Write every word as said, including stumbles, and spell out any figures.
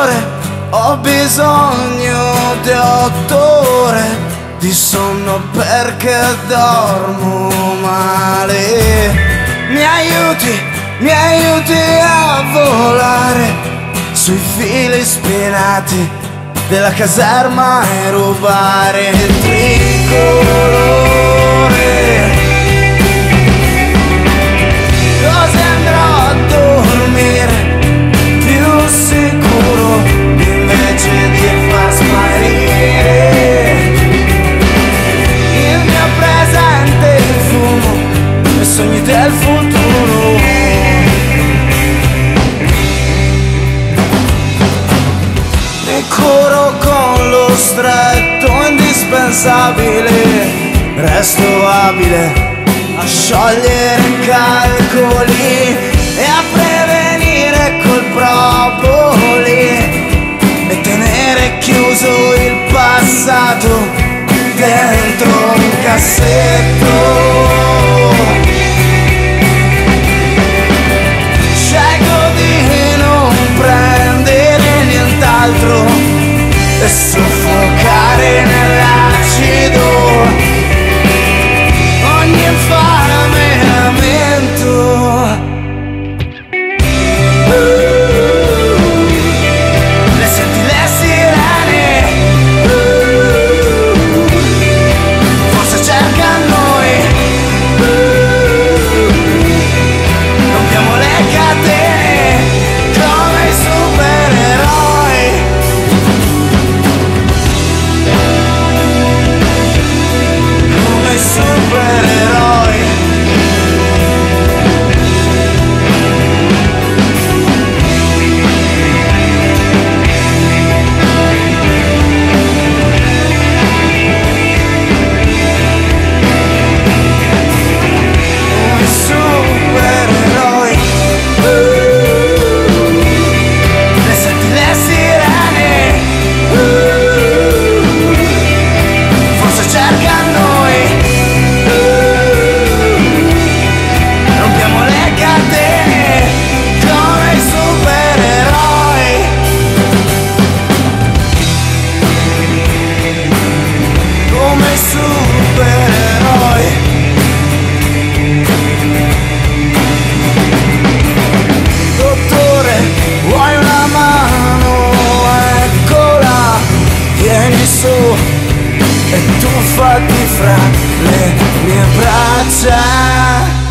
ore, ho bisogno di otto ore di sonno perché dormo male. Mi aiuti, mi aiuti a volare sui fili spinati della caserma e rubare il tricolore. Così andrò a dormire più sicuro invece di far sparire il mio presente, il fumo e sogni del futuro. Mi curo con lo stretto indispensabile, resto abile a sciogliere calcoli e a prevenire col propoli e tenere chiuso il passato dentro un cassetto. Scelgo di non prendere nient'altro e soffocare nell'acido ogni infameramento. uh, Le senti le sirene, uh, forse cercano noi, uh, rompiamo le catene come i supereroi. Come i supereroi. Come i supereroi. uh, Le senti le sirene, uh, forse cercano noi, uh, rompiamo le catene come i supereroi. Come i supereroi. Dottore, vuoi una mano? Eccola, vieni su e tuffati fra le mie braccia.